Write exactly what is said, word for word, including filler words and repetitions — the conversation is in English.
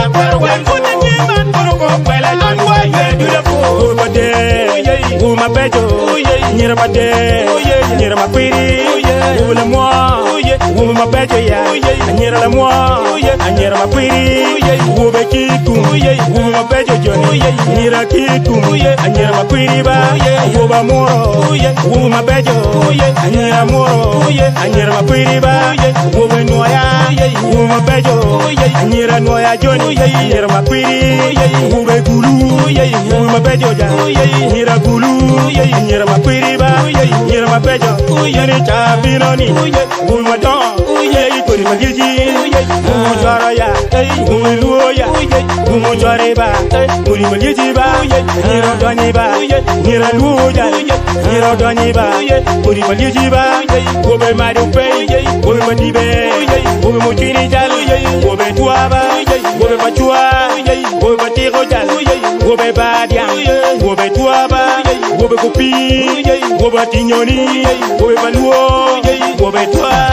When put the name and put a cock well and why you do the fool. But there, who my bejo, near my day, near my pretty, who the more, who my bejo, near the more, and near my pretty, who be kiku, who my bejo, near a kiku, and near my pretty bar, who my moro, who my bejo, and near a moro, and near my pretty bar, who be noya, who my bejo, and near a noya johnny, near my pretty, who be gulu, who my bejo, near a gulu, near my pretty bar, near my bejo, any chapinoni, who my dog, put him a gigi, who jaraya, who luoya, who jareba, put him a gigi ba, near a doniba, near a luoya, near a doniba, put him a gigi ba, who be my pay, who be my dibe, who be mutini jal, who be tuaba, who be matua, who be tiro jal, who be badian, who be tuaba, who be kupi, who be tignoni, who be maluo, who be tua.